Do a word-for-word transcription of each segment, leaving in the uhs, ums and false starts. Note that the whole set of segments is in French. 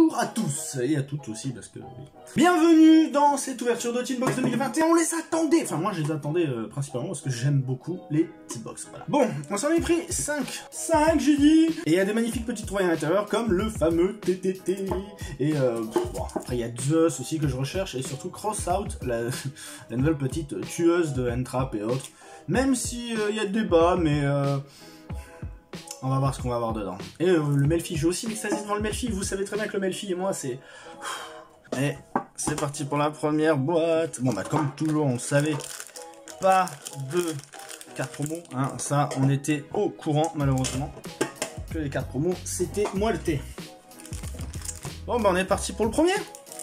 bonjour à tous, et à toutes aussi, parce que... Oui. Bienvenue dans cette ouverture de Teambox deux mille vingt et un, on les attendait. Enfin, moi, je les attendais euh, principalement parce que j'aime beaucoup les Teambox, voilà. Bon, on s'en est pris cinq. cinq, j'ai dit. Et il y a des magnifiques petites trouvailles à l'intérieur, comme le fameux T T T. Et euh, bon, après, il y a Zeus aussi que je recherche, et surtout Crossout, la, la nouvelle petite tueuse de N-Trap et autres. Même si il euh, y a des débats, mais... Euh, on va voir ce qu'on va avoir dedans. Et euh, le Melfi, j'ai aussi l'extasie devant le Melfi. Vous savez très bien que le Melfi et moi, c'est... Et c'est parti pour la première boîte. Bon, bah, comme toujours, on le savait, pas de cartes promo. Hein. Ça, on était au courant, malheureusement, que les cartes promo, c'était moelleté. Bon, bah, on est parti pour le premier.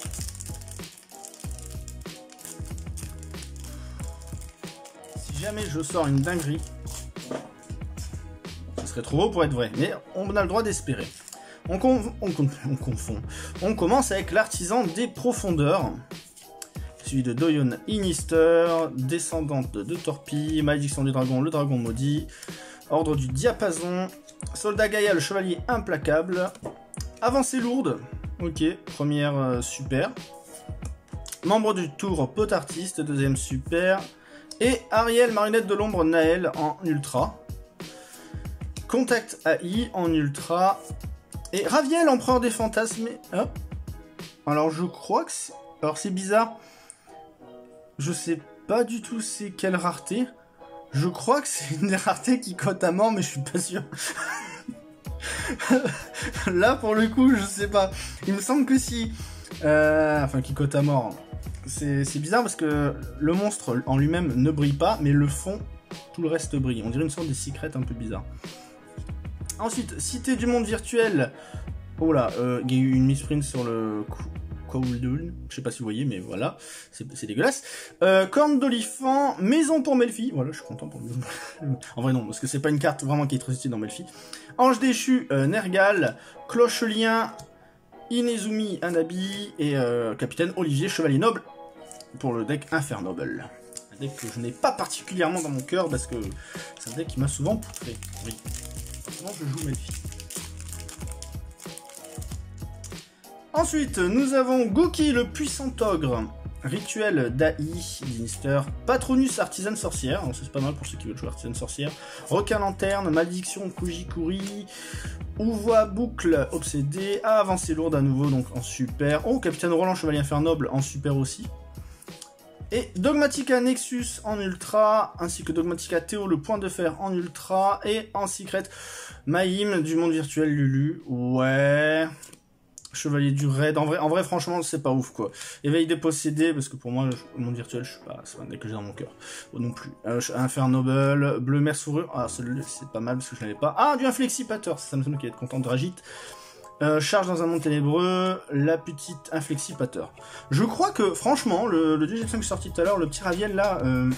Si jamais je sors une dinguerie, trop beau pour être vrai, mais on a le droit d'espérer. On, on, on, on confond. On commence avec l'artisan des profondeurs, suivi de Doyon Inister, descendante de Torpille, malédiction du dragon, le dragon maudit, ordre du diapason, soldat Gaïa, le chevalier implacable, avancée lourde, ok, première euh, super, membre du tour pot artiste, deuxième super, et Ariel, marionnette de l'ombre Naël en ultra. Contact A I en ultra. Et Raviel, empereur des fantasmes. Hop. Alors je crois que c'est... Alors c'est bizarre. Je sais pas du tout c'est quelle rareté. Je crois que c'est une des raretés qui cote à mort, mais je suis pas sûr. Là pour le coup, je sais pas. Il me semble que si... Euh... Enfin qui cote à mort. C'est bizarre parce que le monstre en lui-même ne brille pas, mais le fond, tout le reste brille. On dirait une sorte de secret un peu bizarre. Ensuite, Cité du monde virtuel. Oh là, euh, il y a eu une misprint sur le Cooldoon. Je sais pas si vous voyez, mais voilà, c'est dégueulasse. Euh, Corne d'olifant, maison pour Melfi. Voilà, je suis content pour maison. En vrai non, parce que c'est pas une carte vraiment qui est très utile dans Melfi. Ange déchu, euh, Nergal, Cloche-Lien, Inezumi, Anabi et euh, Capitaine Olivier, Chevalier Noble pour le deck Infernoble. Un deck que je n'ai pas particulièrement dans mon cœur parce que c'est un deck qui m'a souvent poutré. Oui. Je joue Melfi. Ensuite, nous avons Goki, le puissant ogre. Rituel d'A I, d'Inister. Patronus, artisane sorcière. C'est pas mal pour ceux qui veulent jouer artisane sorcière. Requin lanterne, malédiction, Kujikuri. Ouvoie, boucle, obsédé. Avancée lourde à nouveau, donc en super. Oh, Capitaine Roland, chevalier infernoble, en super aussi. Et Dogmatica Nexus en ultra, ainsi que Dogmatica Théo, le point de fer en ultra, et en secret, Maïm du monde virtuel Lulu, ouais, Chevalier du raid, en vrai, en vrai franchement c'est pas ouf quoi. Éveil des possédés, parce que pour moi le monde virtuel, je sais pas, c'est pas un deck que j'ai dans mon cœur, oh, non plus. Euh, Infernoble, Bleu Mer Fourrure, ah celui-là c'est pas mal parce que je l'avais pas. Ah, du Inflexipateur, ça me semble qu'il va être content de Ragit. Euh, charge dans un monde ténébreux, la petite inflexipateur. Je crois que, franchement, le, le deuxième cinq sorti tout à l'heure, le petit Raviel là, euh,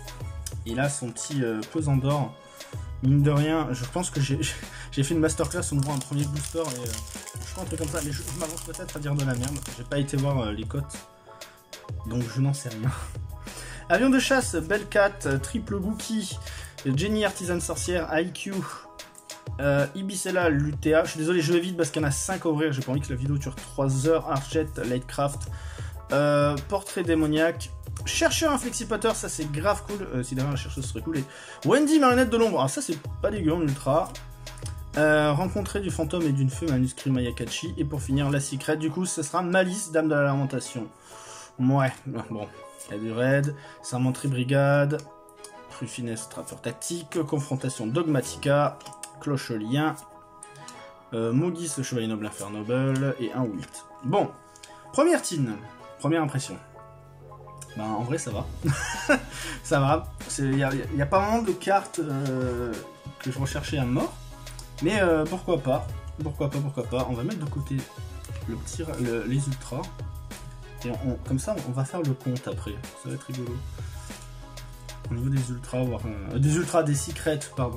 il a son petit euh, pesant d'or. Mine de rien, je pense que j'ai fait une masterclass, on voit un premier booster, et euh, je crois un truc comme ça, mais je, je m'avance peut-être à dire de la merde. J'ai pas été voir euh, les cotes, donc je n'en sais rien. Avion de chasse, Bellcat, triple Gookie, Jenny artisane sorcière, I Q. Euh, Ibicella, l'U T A, je suis désolé, je vais vite parce qu'il y en a cinq à ouvrir, j'ai pas envie que la vidéo dure trois heures. Archet, Lightcraft, euh, Portrait démoniaque, Chercheur inflexipateur, ça c'est grave cool, euh, si derrière la chercheuse serait cool. Et Wendy, marionnette de l'ombre, alors ça c'est pas dégueu en ultra. Euh, rencontrer du fantôme et d'une fée, manuscrit Mayakachi. Et pour finir, la secret, du coup ce sera Malice, dame de la lamentation. Ouais, bon, il y a du raid, Sermenterie brigade, Truffines, trappeur tactique, confrontation dogmatica. Cloche-Lien, euh, Mogis, le chevalier noble infernoble, et un ult. Bon, première tine, première impression. Ben, en vrai, ça va. Ça va. Il n'y a, y a pas vraiment de cartes euh, que je recherchais à mort. Mais euh, pourquoi pas. Pourquoi pas, pourquoi pas. On va mettre de côté le petit, le, les ultras. Et on, comme ça, on va faire le compte après. Ça va être rigolo. Au niveau des ultras, voire, euh, des ultras, des secrets, pardon.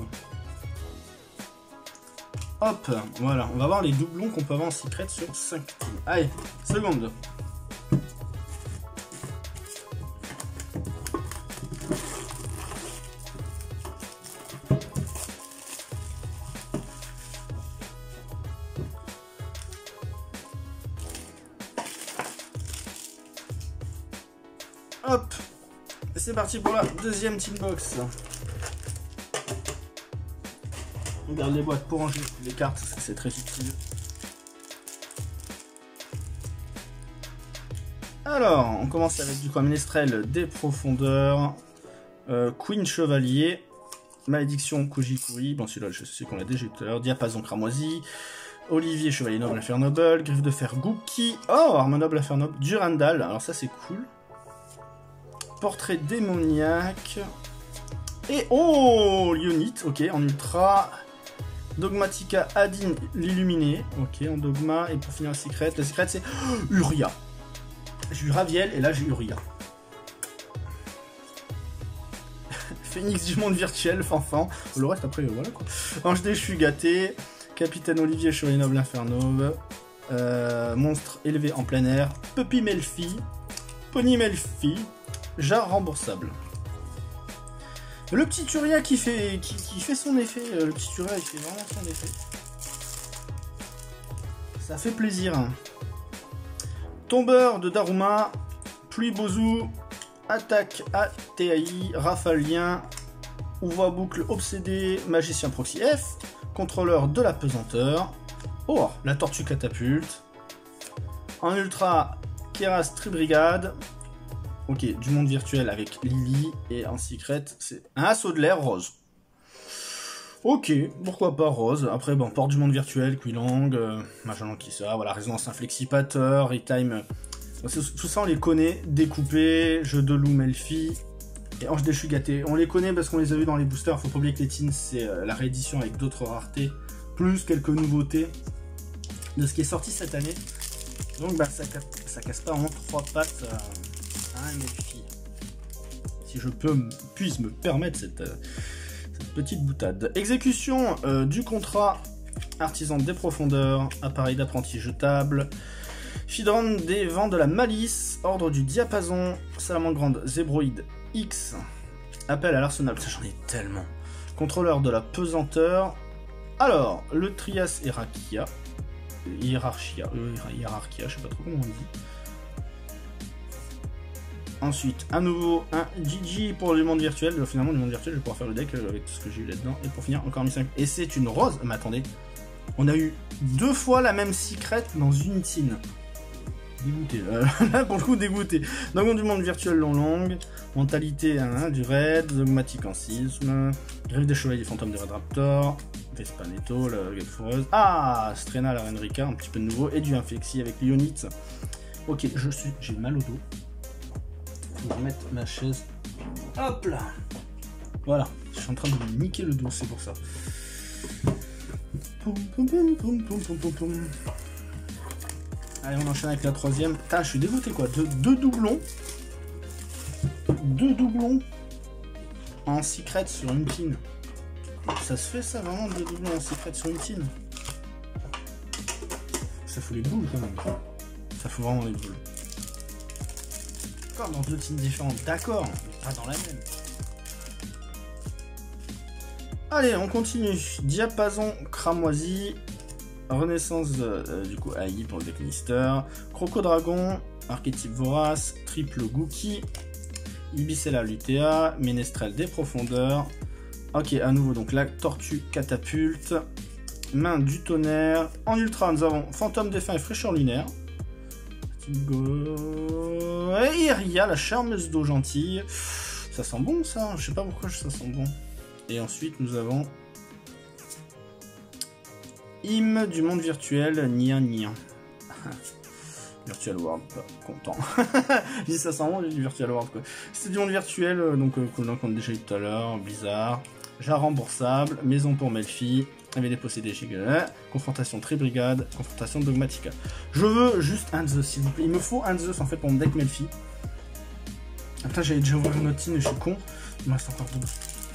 Hop, voilà, on va voir les doublons qu'on peut avoir en secret sur cinq teams. Allez, seconde. Hop. Et c'est parti pour la deuxième team box. On garde les boîtes pour ranger les cartes, parce que c'est très utile. Alors, on commence avec du coup un Ménestrel des profondeurs, euh, Queen Chevalier, Malédiction Kujikuri, bon celui-là je sais qu'on l'a déjà eu tout à l'heure, Diapason Cramoisi, Olivier Chevalier Noble Infernoble, Griffe de Fer Gookie, oh Arme Noble Infernoble, Durandal, alors ça c'est cool, Portrait démoniaque, et oh Lyonite, ok, en ultra, Dogmatica Adin l'illuminé, ok, en dogma, et pour finir la secret, la secret c'est oh, Uria. J'ai eu Raviel et là j'ai eu Uria. Phénix du monde virtuel, Fanfan. Le reste après, voilà quoi. Ange déchu gâté. Capitaine Olivier Chevalier Noble Inferno. Euh, monstre élevé en plein air. Puppy Melfi. Pony Melfi. Jarre remboursable. Le petit Uria qui fait, qui, qui fait son effet. Le petit Uria il fait vraiment son effet. Ça fait plaisir. Tombeur de Daruma, Pluie Bozu, Attaque A T A I, Rafalien, Ouvre boucle obsédé, Magicien Proxy F, Contrôleur de la pesanteur, oh, la Tortue Catapulte, en ultra, Keras Tribrigade, ok, du monde virtuel avec Lily, et en secret, c'est un assaut de l'air rose. Ok, pourquoi pas rose. Après, bon, porte du monde virtuel, Quilang, euh, machin qui ça, voilà, résonance inflexipateur, retime. Euh, tout ça, on les connaît. Découpé, jeu de loup, Melfi et Ange déchu gâté. On les connaît parce qu'on les a vus dans les boosters. Faut pas oublier que les teens, c'est euh, la réédition avec d'autres raretés, plus quelques nouveautés de ce qui est sorti cette année. Donc, bah, ça, ça casse pas en trois pattes à, à un Melfi. Si je peux, puisse me permettre cette. Euh, Petite boutade. Exécution euh, du contrat artisan des profondeurs, appareil d'apprenti jetable, Fidron des vents de la malice, ordre du diapason, salamandre grande zébroïde X, appel à l'arsenal, ça j'en ai tellement, contrôleur de la pesanteur, alors le Trias Hierarchia, Hierarchia, euh, Hierarchia, je sais pas trop comment on dit. Ensuite, à nouveau, un G G pour le monde virtuel. Finalement, le monde virtuel, je vais pouvoir faire le deck avec tout ce que j'ai eu là-dedans. Et pour finir, encore mille cinq cents. Et c'est une rose. Mais attendez, on a eu deux fois la même secret dans une team. Dégoûté. Euh, là, pour le coup, dégoûté. Dragon du monde virtuel long longue. Mentalité hein, du raid. Dogmatique en sisme. Griffe des chevaliers fantômes de Red Raptor. Vespaneto, la gueule foreuse. Ah, Strena, la reine Rika, un petit peu de nouveau. Et du Inflexi avec Lyonite. Ok, je suis. J'ai mal au dos. Je vais remettre ma chaise. Hop là. Voilà. Je suis en train de me niquer le dos, c'est pour ça. Poum, poum, poum, poum, poum, poum, poum. Allez, on enchaîne avec la troisième. Ah, je suis dégoûté quoi. Deux, deux doublons. Deux doublons en secret sur une team. Ça se fait ça vraiment, deux doublons en secret sur une team. Ça fout les boules quand même. Ça fout vraiment les boules. Dans deux teams différentes, d'accord, pas dans la même. Allez, on continue. Diapason cramoisi, renaissance euh, du coup A I pour le deck Mister, Croco-Dragon, archétype vorace, triple Gookie, Ibicella Lutea, Ménestrel des profondeurs. Ok, à nouveau donc la Tortue Catapulte, Main du tonnerre. En ultra, nous avons Fantôme défunt et Fraîcheur lunaire. Et Iria, la charmeuse d'eau gentille. Ça sent bon ça, je sais pas pourquoi ça sent bon. Et ensuite nous avons Hymne du monde virtuel, Nian Nian. Virtual World, pas content. Je dis ça sent bon, j'ai dit Virtual World quoi. C'est du monde virtuel, donc euh, qu'on a déjà eu tout à l'heure, Blizzard. Jarre remboursable, maison pour Melfi. Avait des possédés giga, confrontation Tribrigade, confrontation Dogmatica. Je veux juste un Zeus, s'il vous plaît. Il me faut un Zeus en fait pour mon deck Melfi. Attends, j'avais déjà ouvert une autre team et je suis con. Il me reste encore deux.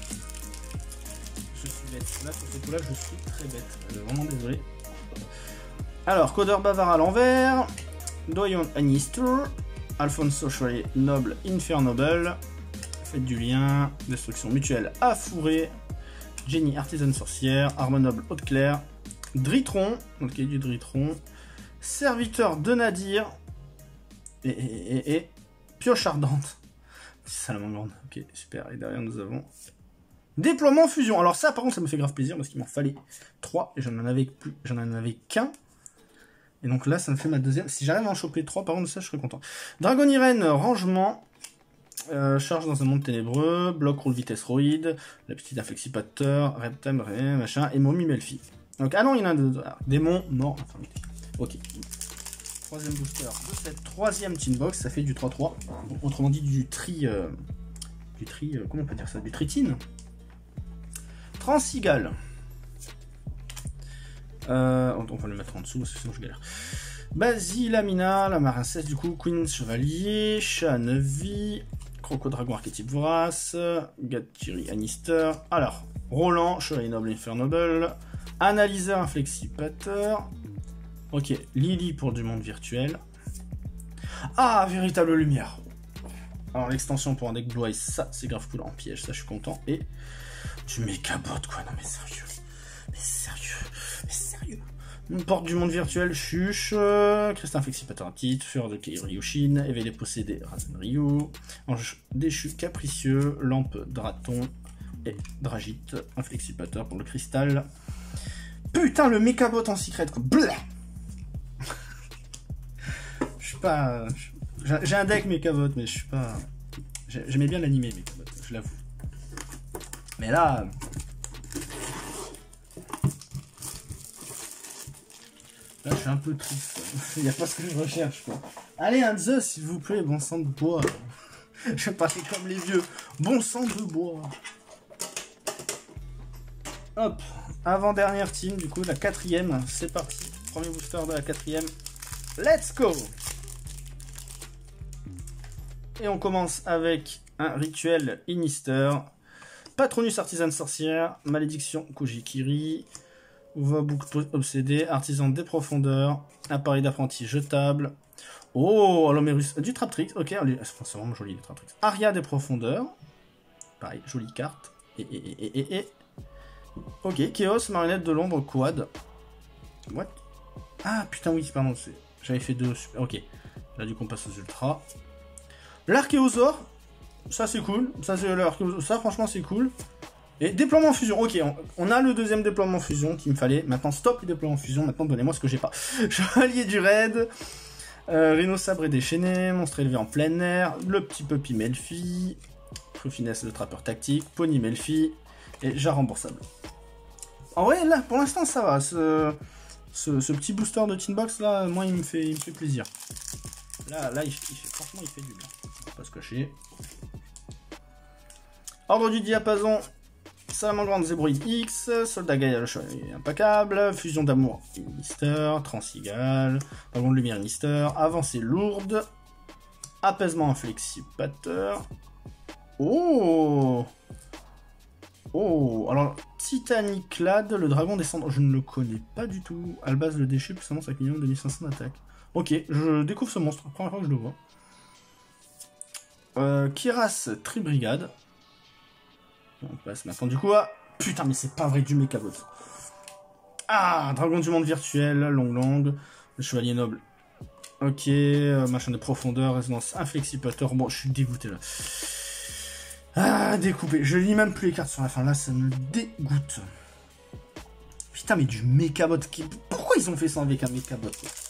Je suis bête. Là, pour ce coup-là, je suis très bête. Je suis vraiment désolé. Alors, Codeur bavard à l'envers. Doyon Anister. Alfonso Chevalier Noble Infernoble. Faites du lien. Destruction mutuelle à fourrer. Jenny, artisane sorcière, arme noble haute claire, Dritron, ok du Dritron, serviteur de Nadir, et, et, et, et pioche ardente. Salamandre, ok, super. Et derrière, nous avons déploiement fusion. Alors ça, par contre, ça me fait grave plaisir parce qu'il m'en fallait trois et j'en en avais plus, j'en en avais qu'un. Et donc là, ça me fait ma deuxième. Si j'arrive à en choper trois, par contre, ça, je serais content. Dragon Irene, rangement. Euh, charge dans un monde ténébreux. Bloc, roule, vitesse, roïde. La petite inflexipateur. Reptime, ré, machin. Et Mommy Melfi. Donc, ah non, il y en a deux. Ah, démon, mort, infirmité. Ok. Troisième booster de cette troisième team box. Ça fait du trois trois. Autrement dit, du tri. Euh, du tri. Euh, comment on peut dire ça? Du tritine. Transigal. Euh, on va le mettre en dessous parce que sinon je galère. Basilamina, la marincesse du coup, Queen Chevalier, Chat neuf vies, Croco Dragon Archétype Vorace, Gatiri Annister. Alors, Roland, Chevalier Noble Infernoble, Analyseur Inflexipateur. Ok, Lily pour du monde virtuel. Ah, véritable lumière. Alors l'extension pour un deck Blue Eyes, ça c'est grave cool en piège, ça je suis content. Et du Mégabot quoi, non mais sérieux. Mais sérieux, mais sérieux. Une porte du monde virtuel, Chuche, euh, Cristal Inflexipateur titre, Fureur de Ryushin, Éveil des possédés, Rasen Ryu, Ange déchu capricieux, Lampe Draton et Dragite, Inflexipateur pour le cristal. Putain, le Mégabot en secret quoi. Blah. Je suis pas. J'ai un deck Mégabot, mais je suis pas. J'aimais bien l'animé Mégabot, je l'avoue. Mais là. Là, je suis un peu triste. Il n'y a pas ce que je recherche, quoi. Allez, un Zeus, s'il vous plaît, bon sang de bois. Je vais parler comme les vieux. Bon sang de bois. Hop. Avant-dernière team, du coup, la quatrième. C'est parti. Premier booster de la quatrième. Let's go. Et on commence avec un rituel Inister. Patronus Artisane Sorcière. Malédiction Kujikiri. Voix boucle obsédé, artisan des profondeurs, appareil d'apprenti jetable. Oh, l'Homérus, du Traptrix, ok, c'est vraiment joli les Traptrix. Aria des profondeurs, pareil, jolie carte. Et, et, et, et, et. Ok, Chaos, marionnette de l'ombre, quad. What? Ah putain, oui, pardon, j'avais fait deux, super, ok. Là, du coup, on passe aux ultras. L'Archéosaure, ça c'est cool, ça c'est l'Archéosaure, ça franchement c'est cool. Et déploiement fusion, ok, on, on a le deuxième déploiement fusion qu'il me fallait. Maintenant, stop les déploiements fusion, maintenant donnez-moi ce que j'ai pas. Chevalier du raid, euh, Rhino sabré déchaîné, monstre élevé en plein air, le petit puppy Melfi, Finesse le trappeur tactique, Pony Melfi, et Jar remboursable. En vrai, là, pour l'instant, ça va. Ce, ce, ce petit booster de Tinbox, là, moi, il me fait, il me fait plaisir. Là, là, il, il fait, franchement, il fait du bien. On va pas se cacher. Ordre du diapason. Salamandre Zébroïde X, Soldat Gaïa le chevalier implacable, Fusion d'amour Inister, Transigal, Dragon de lumière Inister, Avancée lourde, Apaisement inflexipateur. Oh Oh alors Titaniclade, le dragon descendant, je ne le connais pas du tout. Albaz le déchu, puissamment cinq millions, deux mille cinq cents d'attaque. Ok, je découvre ce monstre, première fois que je le vois. Euh, Kiras Tribrigade. On passe maintenant du coup à... Putain, mais c'est pas vrai, du Mégabot. Ah, Dragon du monde virtuel, Long Long, le Chevalier Noble. Ok, euh, machin de profondeur, résonance inflexipateur. Bon, je suis dégoûté là. Ah, découpé. Je lis même plus les cartes sur la fin. Là, ça me dégoûte. Putain, mais du Mégabot. Qui... Pourquoi ils ont fait ça avec un Mégabot?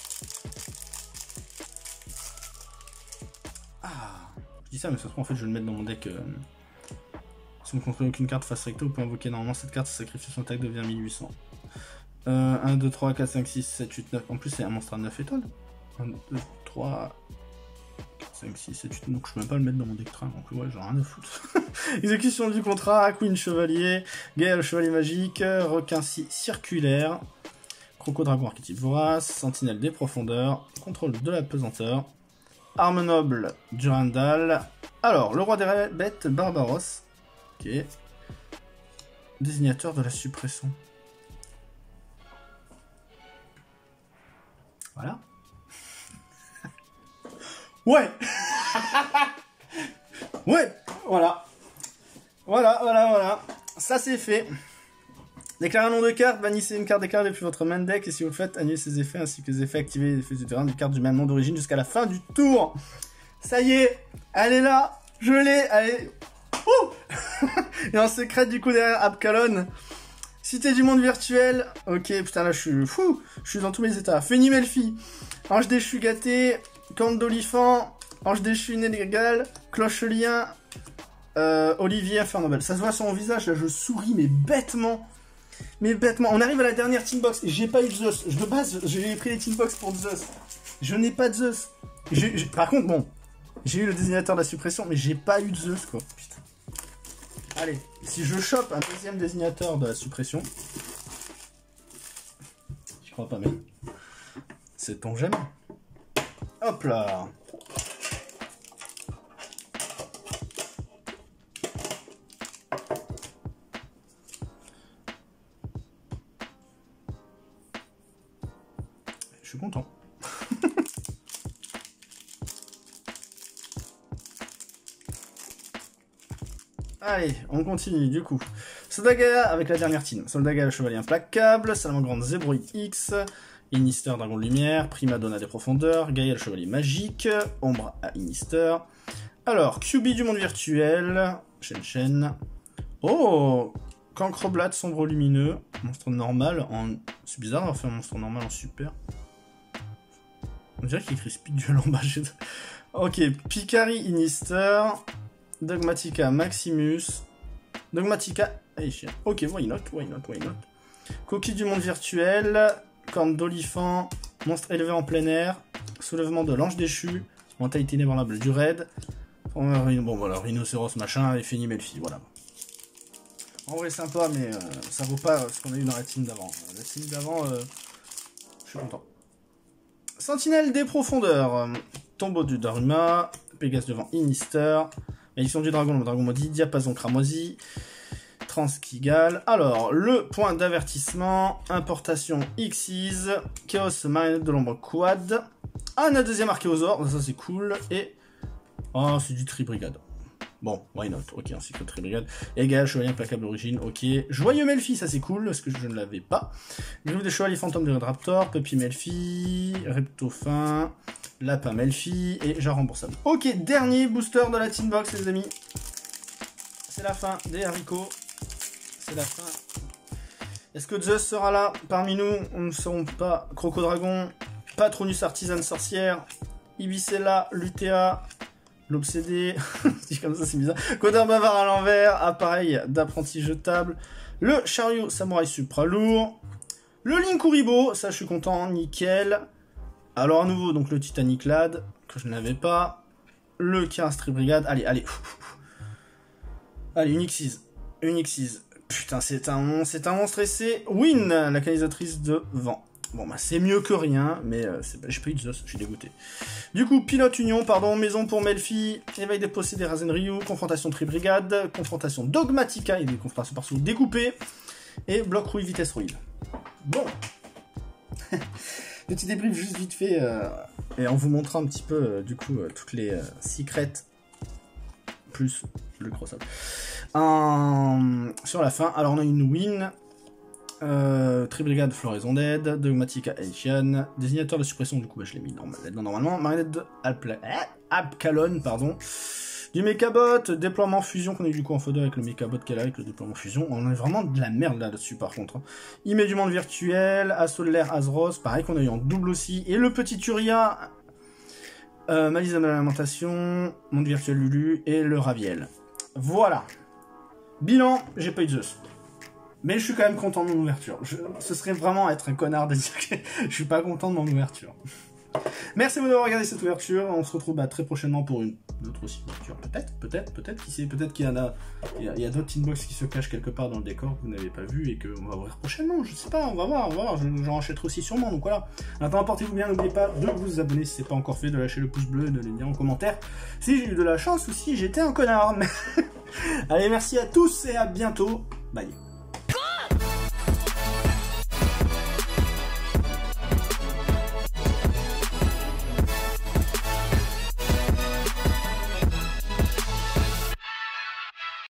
Ah, je dis ça, mais ça se trouve, en fait, je vais le mettre dans mon deck... Euh... Si vous ne contrôlez aucune carte face recto, vous pouvez invoquer normalement cette carte, sacrifier son attaque devient mille huit cents. Euh, un, deux, trois, quatre, cinq, six, sept, huit, neuf. En plus, c'est un monstre à neuf étoiles. un, deux, trois, quatre, cinq, six, sept, huit. Donc, je peux même pas le mettre dans mon deck train. Donc, ouais, j'en ai rien à foutre. Exécution du contrat, Queen Chevalier, Gaël le Chevalier Magique, Requin circulaire, Croco Dragon Archétype Vorace, Sentinelle des Profondeurs, Contrôle de la Pesanteur, Arme Noble, Durandal. Alors, le Roi des Bêtes, Barbaros. Ok. Désignateur de la suppression. Voilà. Ouais. Ouais. Voilà. Voilà, voilà, voilà. Ça c'est fait. Déclarez un nom de carte, bannissez une carte des cartes depuis votre main deck, et si vous le faites, annulez ses effets ainsi que les effets activés des effets du terrain des cartes du même nom d'origine jusqu'à la fin du tour. Ça y est, elle est là. Je l'ai, allez. Ouh. Et en secret, du coup, derrière Abkalon. Cité du monde virtuel. Ok, putain, là, je suis fou. Je suis dans tous mes états. Féni Melfi. Ange déchu gâté. Corne d'Olifant. Ange déchu inégal. Clochelien. Euh, Olivier Infernobel. Ça se voit sur mon visage, là, je souris, mais bêtement. Mais bêtement. On arrive à la dernière team box. J'ai pas eu de Zeus. De base, j'ai pris les team box pour Zeus. Je n'ai pas de Zeus. J'ai, j'ai... Par contre, bon. J'ai eu le désignateur de la suppression, mais j'ai pas eu de Zeus, quoi. Putain. Allez, si je chope un deuxième désignateur de la suppression, je crois pas, mais c'est ton jamais. Hop là. Je suis content. Allez, on continue du coup. Soldat Gaïa avec la dernière team. Soldat Gaïa, le chevalier implacable, Salamandre Zébroïde X, Inister, dragon de lumière, Primadonna des profondeurs, Gaïa, le chevalier magique, Ombre à Inister. Alors, Q B du monde virtuel, Shen Shen. Oh, Cancroblat, sombre lumineux, monstre normal en... C'est bizarre d'avoir fait un monstre normal en super. On dirait qu'il écrit Speed Duel en bas. Ok, Picari Inister. Dogmatica Maximus. Dogmatica. Allez, chien. Ok, why not, why not, why not. Coquille du monde virtuel. Corne d'Olifant. Monstre élevé en plein air. Soulèvement de l'ange déchu. Mentalité inébranlable du raid. Bon, voilà, rhinocéros machin. Et Féni Melfi, voilà. En vrai, sympa, mais euh, ça vaut pas ce qu'on a eu dans la team d'avant. La team d'avant, euh, je suis content. Sentinelle des profondeurs. Tombeau du Daruma. Pégase devant Inister. Édition du dragon, le dragon maudit, diapason cramoisi, Transkigal. Alors, le point d'avertissement, importation Xyz, Chaos marionnette de l'ombre quad, ah, on a deuxième archéosaure, ça c'est cool, et, oh, c'est du tri-brigade. Bon, why not, ok, ainsi que le tri-brigade. Égal, chevalier implacable origine, ok. Joyeux Melfi, ça c'est cool, parce que je ne l'avais pas. Griffe des chevaliers fantômes de Raptor, Puppy Melfi, Reptofin, Lapin Melfi et genre remboursable. Ok, dernier booster de la team box, les amis. C'est la fin des haricots. C'est la fin. Est-ce que Zeus sera là parmi nous? On ne seront pas. Crocodragon, Patronus Artisan Sorcière, Ibicella, Lutea, l'Obsédé. Si comme ça, c'est bizarre. Codeur Bavard à l'envers, appareil d'apprenti jetable, le Chariot Samouraï Supra lourd, le Linkuribo, ça je suis content, nickel. Alors à nouveau, donc le Titanic Lad, que je n'avais pas. Le Kirastri Brigade. Allez, allez. Allez, une Xyz. Une Xyz. Putain, c'est un, c'est un monstre et c'est Win, la canalisatrice de vent. Bon, bah c'est mieux que rien, mais euh, j'ai pas eu de Zeus, je suis dégoûté. Du coup, Pilote Union, pardon, Maison pour Melfi, Éveil des possédés Razen Ryu, Confrontation Tri-Brigade, Confrontation Dogmatica, et des confrontations par-sous découpées, et Bloc Rouille, Vitesse Rouille. Bon. Petit débrief juste vite fait, euh, et en vous montrant un petit peu, euh, du coup, euh, toutes les euh, secrets, plus le cross-up. Euh, sur la fin, alors on a une win, euh, Tri-Brigade Floraison d'aide, Dogmatica Haitian, désignateur de suppression, du coup bah, je l'ai mis normal, normalement, marionnette de Abkalon, pardon. Du Mechabot, déploiement fusion qu'on a eu du coup en photo avec le Mechabot qu'elle a avec le déploiement fusion. On a vraiment de la merde là-dessus par contre. Hein. Immé du monde virtuel, Assaut de l'air Azros, pareil qu'on a eu en double aussi. Et le petit Turia, euh, Malice de la lamentation, monde virtuel Lulu et le Raviel. Voilà. Bilan, j'ai pas eu de Zeus. Mais je suis quand même content de mon ouverture. Je, ce serait vraiment être un connard de dire que je suis pas content de mon ouverture. Merci beaucoup d'avoir regardé cette ouverture. On se retrouve bah, très prochainement pour une autre aussi ouverture. Peut-être, peut-être, peut-être, qui sait, peut-être qu'il y en a, il y a, il y a d'autres teambox qui se cachent quelque part dans le décor que vous n'avez pas vu et qu'on va ouvrir prochainement. Je sais pas, on va voir, on va voir. J'en achèterai aussi sûrement. Donc voilà. En attendant, portez-vous bien. N'oubliez pas de vous abonner si c'est pas encore fait, de lâcher le pouce bleu, de le dire en commentaire si j'ai eu de la chance ou si j'étais un connard. Allez, merci à tous et à bientôt. Bye.